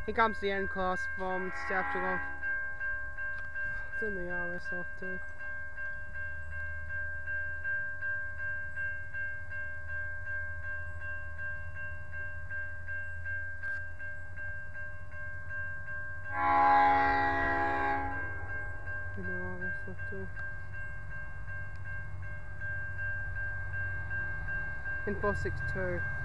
Here comes the N class from Stapleton. It's in the RS off too. In the RS off too. N462.